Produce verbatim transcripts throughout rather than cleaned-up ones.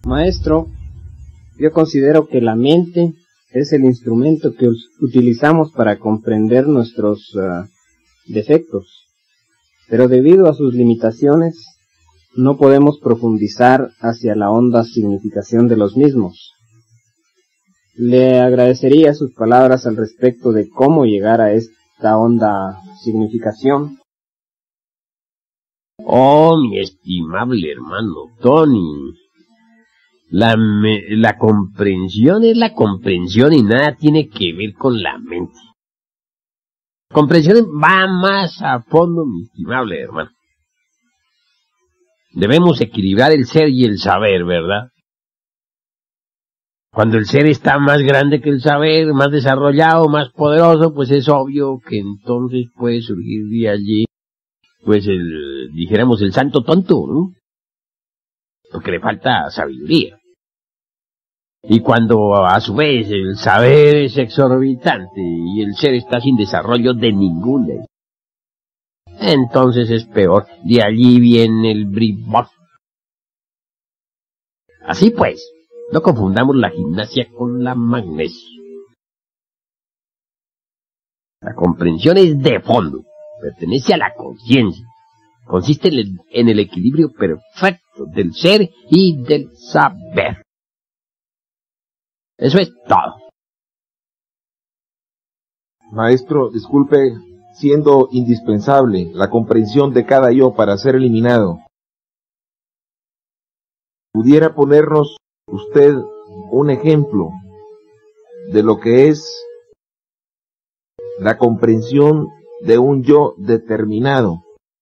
Maestro, yo considero que la mente es el instrumento que utilizamos para comprender nuestros uh, defectos, pero debido a sus limitaciones no podemos profundizar hacia la honda significación de los mismos. Le agradecería sus palabras al respecto de cómo llegar a esta honda significación. Oh, mi estimable hermano Tony, la, me, la comprensión es la comprensión y nada tiene que ver con la mente. Comprensión va más a fondo, mi estimable hermano. Debemos equilibrar el ser y el saber, ¿verdad? Cuando el ser está más grande que el saber, más desarrollado, más poderoso, pues es obvio que entonces puede surgir de allí, pues el, dijéramos, el santo tonto, ¿no? Porque le falta sabiduría. Y cuando a su vez el saber es exorbitante y el ser está sin desarrollo de ninguna, entonces es peor. De allí viene el bribón. Así pues, no confundamos la gimnasia con la magnesia. La comprensión es de fondo, pertenece a la conciencia. Consiste en el, en el equilibrio perfecto del ser y del saber. Eso es todo. Maestro, disculpe, siendo indispensable la comprensión de cada yo para ser eliminado, ¿pudiera ponernos usted un ejemplo de lo que es la comprensión de un yo determinado?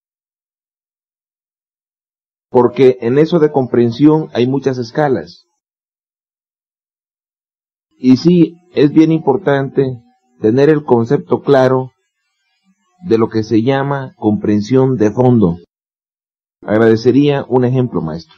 Porque en eso de comprensión hay muchas escalas. Y sí, es bien importante tener el concepto claro de lo que se llama comprensión de fondo. Agradecería un ejemplo, maestro.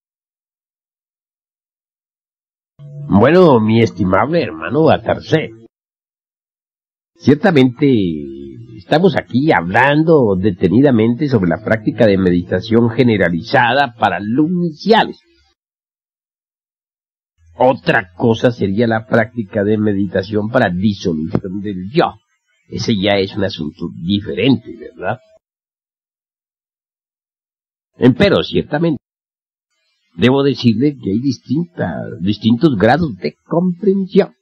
Bueno, mi estimable hermano Atarcé, ciertamente estamos aquí hablando detenidamente sobre la práctica de meditación generalizada para los iniciales. Otra cosa sería la práctica de meditación para disolución del yo. Ese ya es un asunto diferente, ¿verdad? Empero, ciertamente, debo decirle que hay distintas, distintos grados de comprensión.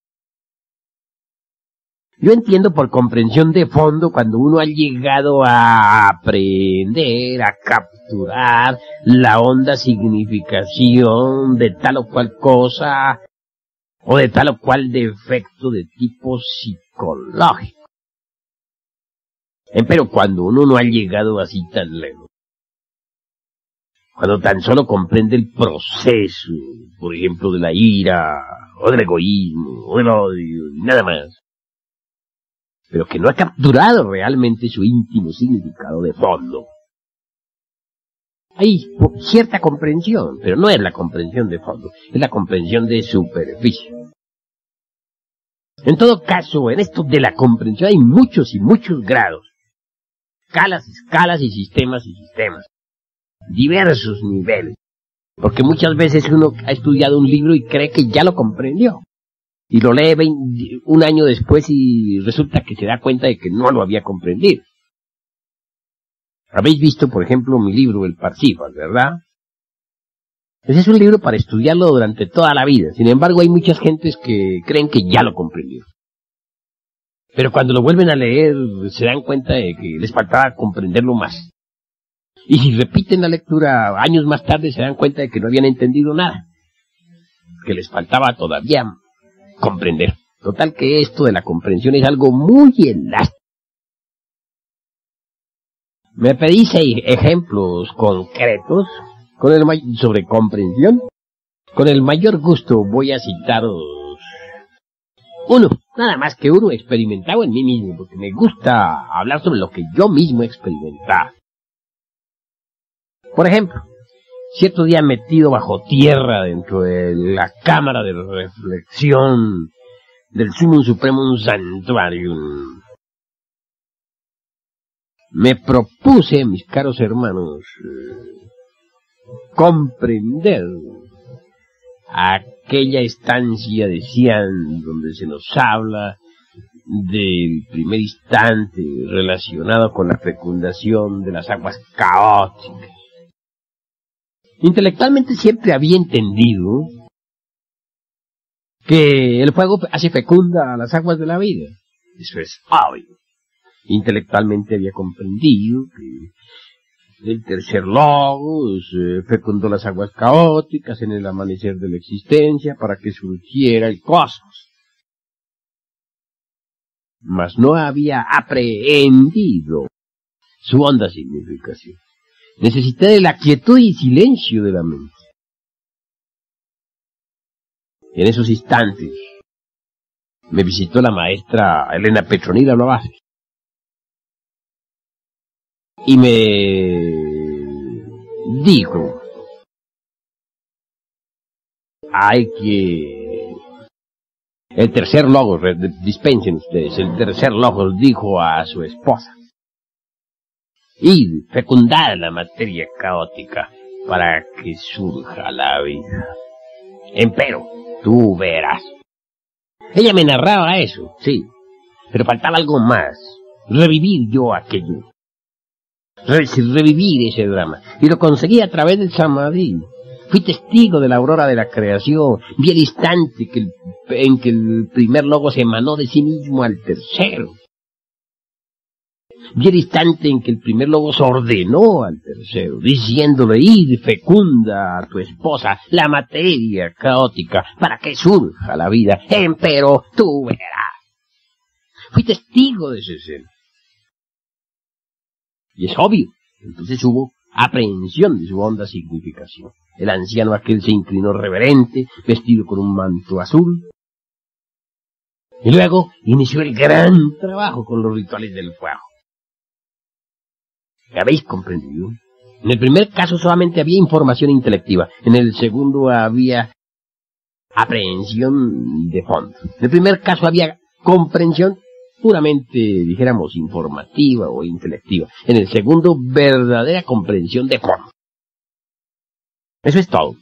Yo entiendo por comprensión de fondo cuando uno ha llegado a aprender, a capturar la honda significación de tal o cual cosa, o de tal o cual defecto de tipo psicológico. Pero cuando uno no ha llegado así tan lejos, cuando tan solo comprende el proceso, por ejemplo, de la ira, o del egoísmo, o del odio, y nada más, pero que no ha capturado realmente su íntimo significado de fondo. Hay cierta comprensión, pero no es la comprensión de fondo, es la comprensión de superficie. En todo caso, en esto de la comprensión hay muchos y muchos grados, escalas, escalas y sistemas y sistemas, diversos niveles, porque muchas veces uno ha estudiado un libro y cree que ya lo comprendió. Y lo lee veinte, un año después y resulta que se da cuenta de que no lo había comprendido. Habéis visto, por ejemplo, mi libro, El Parsifal, ¿verdad? Ese es un libro para estudiarlo durante toda la vida. Sin embargo, hay muchas gentes que creen que ya lo comprendieron. Pero cuando lo vuelven a leer, se dan cuenta de que les faltaba comprenderlo más. Y si repiten la lectura años más tarde, se dan cuenta de que no habían entendido nada. Que les faltaba todavía comprender. Total que esto de la comprensión es algo muy elástico. Me pedís ejemplos concretos con el sobre comprensión. Con el mayor gusto voy a citaros uno, nada más que uno experimentado en mí mismo, porque me gusta hablar sobre lo que yo mismo he experimentado. Por ejemplo, cierto día metido bajo tierra dentro de la cámara de reflexión del Sumum Supremum Sanctuarium, me propuse, mis caros hermanos, comprender aquella estancia de Xi'an donde se nos habla del primer instante relacionado con la fecundación de las aguas caóticas. Intelectualmente siempre había entendido que el fuego hace fecunda a las aguas de la vida. Eso es obvio. Intelectualmente había comprendido que el tercer logos eh, fecundó las aguas caóticas en el amanecer de la existencia para que surgiera el cosmos. Mas no había aprehendido su honda significación. Necesité de la quietud y silencio de la mente. En esos instantes me visitó la maestra Elena Petronila Blavatsky y me dijo: hay que... El tercer logos, dispensen ustedes, el tercer logos dijo a su esposa: id, fecundad la materia caótica para que surja la vida. Empero, tú verás. Ella me narraba eso, sí, pero faltaba algo más. Revivir yo aquello. Re revivir ese drama. Y lo conseguí a través del Samadhi. Fui testigo de la aurora de la creación. Vi el instante que el, en que el primer logo se emanó de sí mismo al tercero. Vi el instante en que el primer logo se ordenó al tercero, diciéndole: id, fecunda a tu esposa la materia caótica para que surja la vida. Empero tú verás. Fui testigo de esa escena. Y es obvio, entonces hubo aprehensión de su honda significación. El anciano aquel se inclinó reverente, vestido con un manto azul. Y luego inició el gran trabajo con los rituales del fuego. ¿Habéis comprendido? En el primer caso solamente había información intelectiva. En el segundo había aprehensión de fondo. En el primer caso había comprensión puramente, dijéramos, informativa o intelectiva. En el segundo, verdadera comprensión de fondo. Eso es todo.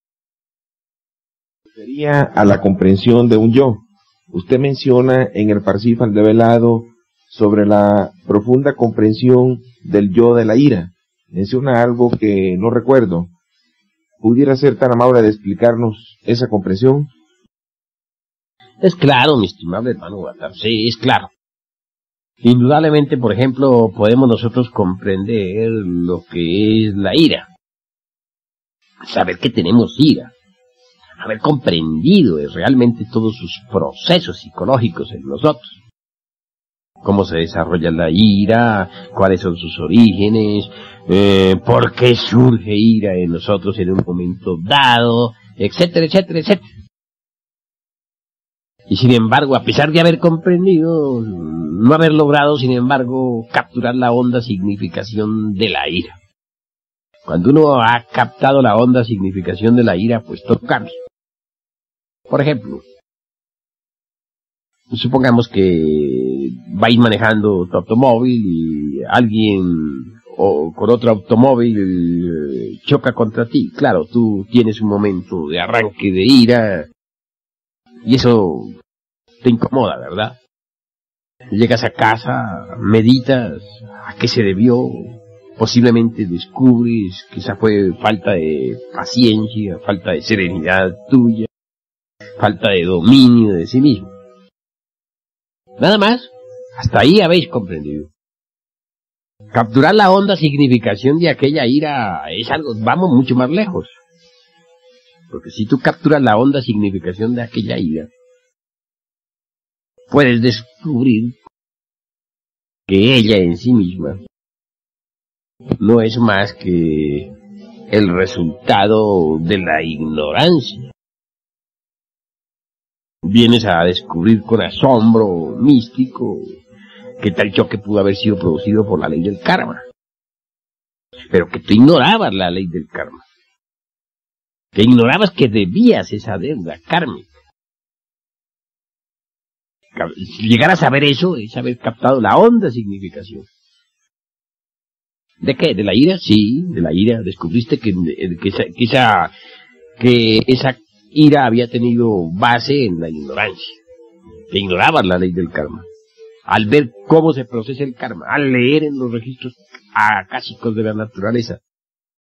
Sería a la comprensión de un yo. Usted menciona en el Parsifal develado sobre la profunda comprensión del yo de la ira. Menciona algo que no recuerdo. ¿Pudiera ser tan amable de explicarnos esa comprensión? Es claro, mi estimable hermano Watar, sí, es claro. Indudablemente, por ejemplo, podemos nosotros comprender lo que es la ira. Saber que tenemos ira. Haber comprendido realmente todos sus procesos psicológicos en nosotros. Cómo se desarrolla la ira, cuáles son sus orígenes, eh, por qué surge ira en nosotros en un momento dado, etcétera, etcétera, etcétera. Y sin embargo, a pesar de haber comprendido, no haber logrado, sin embargo, capturar la honda significación de la ira. Cuando uno ha captado la honda significación de la ira, pues todo cambia. Por ejemplo, supongamos que vais manejando tu automóvil y alguien o con otro automóvil eh, choca contra ti. Claro, tú tienes un momento de arranque de ira y eso te incomoda, ¿verdad? Llegas a casa, meditas a qué se debió, posiblemente descubres que esa fue falta de paciencia, falta de serenidad tuya, falta de dominio de sí mismo. Nada más, hasta ahí habéis comprendido. Capturar la honda significación de aquella ira es algo, vamos mucho más lejos. Porque si tú capturas la honda significación de aquella ira, puedes descubrir que ella en sí misma no es más que el resultado de la ignorancia. Vienes a descubrir con asombro místico que tal choque pudo haber sido producido por la ley del karma. Pero que tú ignorabas la ley del karma. Que ignorabas que debías esa deuda kármica. Llegar a saber eso es haber captado la honda significación. ¿De qué? ¿De la ira? Sí, de la ira. Descubriste que, que, esa, que, esa, que esa ira había tenido base en la ignorancia. Que ignoraban la ley del karma. Al ver cómo se procesa el karma, al leer en los registros acásicos de la naturaleza,